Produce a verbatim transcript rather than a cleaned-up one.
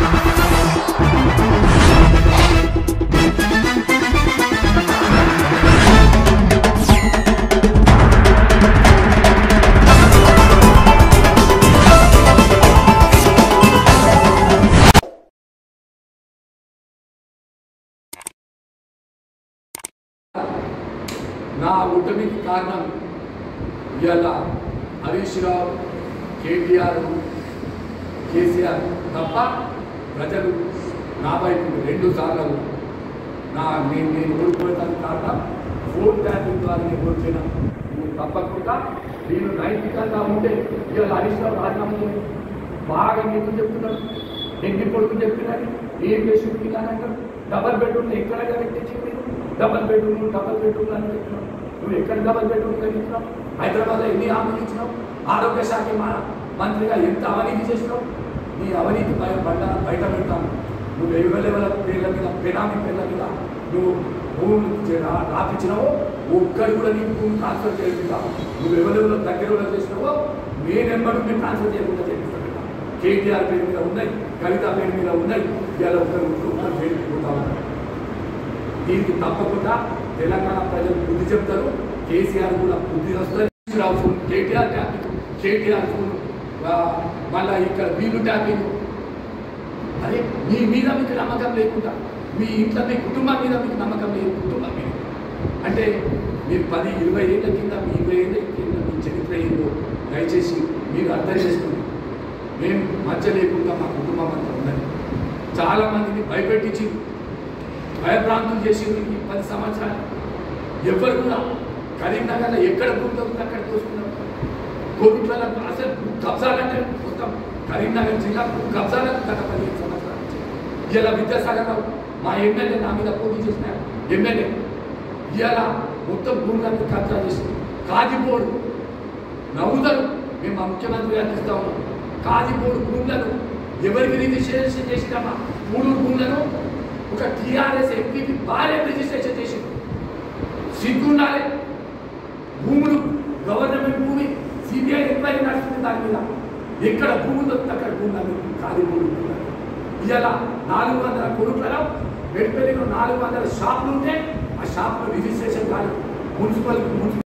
నా ఉటమికి కారణం ఇవాళ హరీష్ రావు, కేటీఆర్, కేసీఆర్ తప్ప ప్రజలు నా వైపు రెండు సార్లు నా నేను నేను ఓడిపోయేదానికి కారణం ఫోన్ ట్యాపింగ్ ద్వారా నేను ఓడిపోయినా. తప్పకుండా నేను నైతికంగా ఉంటే ఇవాళ హరీష్ రావు రాజీనామా బాగా నీకు చెప్తున్నాను, ఎన్ని కొడుకు చెప్తున్నాను, ఏం చేసి అంటారు. డబల్ బెడ్రూమ్ ఎక్కడ తెచ్చింది, డబల్ బెడ్రూమ్ డబల్ బెడ్రూమ్ అని చెప్పినావు. నువ్వు ఎక్కడ డబల్ బెడ్రూమ్ ఇచ్చినావు? హైదరాబాద్లో ఎన్ని హామీలు ఇచ్చినావు? ఆరోగ్య శాఖ మంత్రిగా ఎంత అవినీతి చేసినావు? నీ అవినీతి బయట బయట పెడతాను. నువ్వు ఎవరెవల పేర్ల మీద, పెనామీ పేర్ల మీద నువ్వు భూములు రాపించినావో ఒక్కడు కూడా నీకు భూమి ట్రాన్స్ఫర్ చేయకుండా నువ్వు ఎవరెవరో దగ్గర చేసినావో నేనెంబడి మీరు ట్రాన్స్ఫర్ చేయకుండా చేపిస్తాను. కేటీఆర్ పేరు మీద ఉన్నాయి, కవిత పేరు మీద ఉన్నాయి, ఇవాళ ఒకరు ఒకరు పేరు పోతా ఉన్నారు. దీనికి తప్పకుండా తెలంగాణ ప్రజలు బుద్ధి చెప్తారు, కేసీఆర్ కూడా బుద్ధి వస్తుంది. కేటీఆర్ ట్యాపింగ్, కేటీఆర్ మళ్ళీ ఇక్కడ వీళ్ళు ట్యాపింగ్. అదే మీ మీద మీకు నమ్మకం లేకుండా, మీ ఇంట్లో మీ కుటుంబం మీద మీకు నమ్మకం లేదు, కుటుంబం మీద అంటే మీరు పది ఇరవై ఏళ్ళ కింద మీ ఇరవై ఏళ్ళ కింద మీ చరిత్ర ఏందో దయచేసి మీరు అర్థం చేసుకుని మేము మధ్య లేకుండా మా కుటుంబం అంతా ఉన్నది. చాలామందిని భయపెట్టించి భయభ్రాంతులు చేసి ఈ పది సంవత్సరాలు ఎవరు కూడా కరీంనగర్లో ఎక్కడ భూమి అక్కడ చూసుకున్నారు. కోవిడ్లలో అసలు కబ్జాలంటే మొత్తం కరీంనగర్ జిల్లా కబ్జాలకు గత పదిహేను సంవత్సరాలు ఇలా విద్యాసాగర్ మా ఎమ్మెల్యే నా మీద పోటీ చేసిన ఎమ్మెల్యే ఇలా మొత్తం భూములను కబ్జా చేసి కాజిపోడు నవ్వుతారు. మేము మా ముఖ్యమంత్రి గారికి ఇస్తా ఉన్నాం. కాజిపోడు భూములను ఎవరికి రిజిస్ట్రేషన్ చేసినామా? మూడు భూములను ఒక టీఆర్ఎస్ ఎంపీకి భార్య రిజిస్ట్రేషన్ చేసింది. సిగ్గుండాలి. భూములు గవర్నమెంట్ భూమి, సిబిఐ ఎంక్వైరీ నడుస్తుంది దాని మీద. ఎక్కడ భూములు దొరికితే అక్కడ భూములు ఖాళీ భూములు. ఇలా నాలుగు వందల కొడుకులలో పెడిపెల్లిలో నాలుగు వందల షాపులు ఉంటే ఆ షాపులో రిజిస్ట్రేషన్ కాదు. Municipal municipal